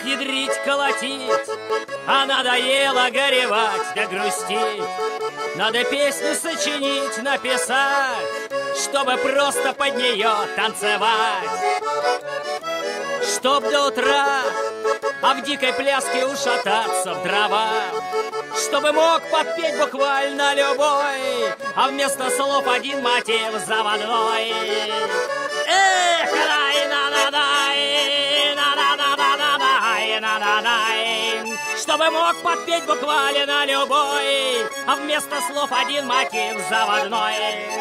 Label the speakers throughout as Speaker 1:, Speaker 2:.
Speaker 1: Эх, ядрить, колотить, а надоело горевать да грустить. Надо песню сочинить, написать, чтобы просто под нее танцевать. Чтоб до утра, а в дикой пляске ушататься в дрова. Чтобы мог подпеть буквально любой, а вместо слов один мотив заводной. Эх, дай-на-на-дай, на-на-на-на-на-дай, на-на-дай. Чтобы мог подпеть буквально любой, а вместо слов один мотив заводной.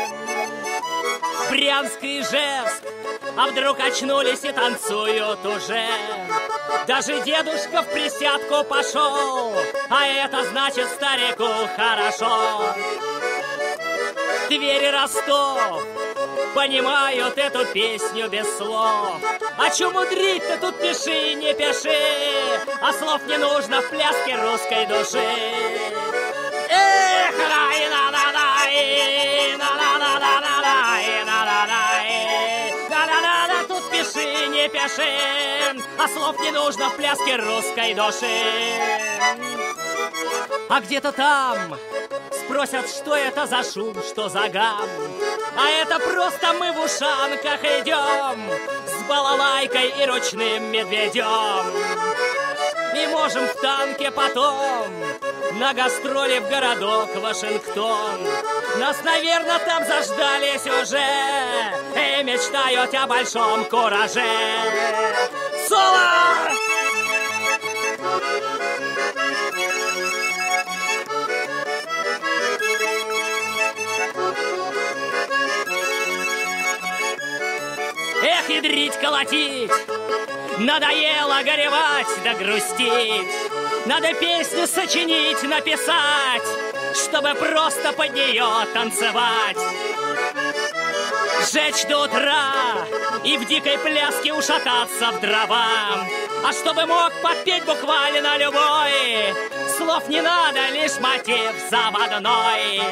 Speaker 1: Брянск и Ижевск, а вдруг очнулись и танцуют уже. Даже дедушка в присядку пошел, а это значит старику хорошо. Тверь и Ростов понимают эту песню без слов. А чё мудрить-то тут пиши, не пиши, а слов не нужно в пляске русской души. Эх, рай-на-на-дай, на-на-на-на-на-дай, на-на-дай, на-на-на-на, тут пиши, не пиши, а слов не нужно в пляске русской души. А где-то там спросят, что это за шум, что за гам. А это просто мы в ушанках идем с балалайкой и ручным медведем. И можем в танке потом на гастроли в городок Вашингтон. Нас, наверное, там заждались уже и мечтают о большом кураже. Соло! Эх, ядрить, колотить, надоело горевать да грустить. Надо песню сочинить, написать, чтобы просто под нее танцевать. Жечь до утра и в дикой пляске ушататься в дрова. А чтобы мог подпеть буквально любой, слов не надо, лишь мотив заводной.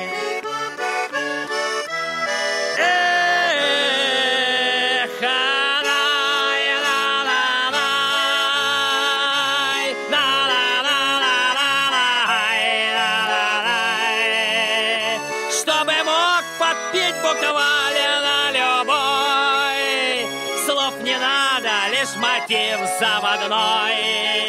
Speaker 1: Чтобы мог подпеть буквально любой, слов не надо, лишь мотив заводной.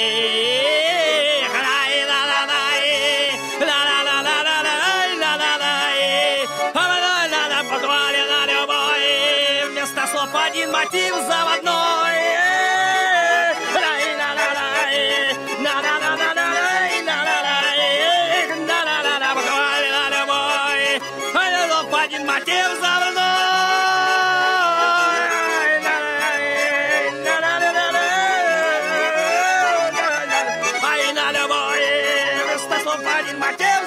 Speaker 1: Буквально любой, вместо слов один мотив заводной. Один мотив заводной. Ай, на любой, вместо слов один мотив.